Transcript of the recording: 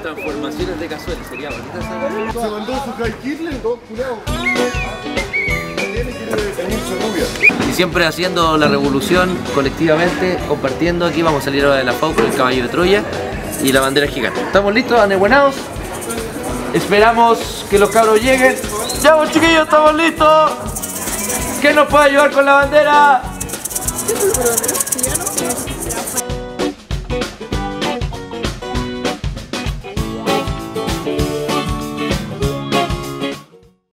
transformaciones de cazuela, sería bonita esa. Se mandó su High Hitler, dos curados. Y siempre haciendo la revolución colectivamente, compartiendo. Aquí vamos a salir ahora de la FAU con el caballo de Troya y la bandera gigante. ¿Estamos listos, anebuenados? Esperamos que los cabros lleguen. ¡Ya, vos, chiquillos, estamos listos! ¿Quién nos puede ayudar con la bandera?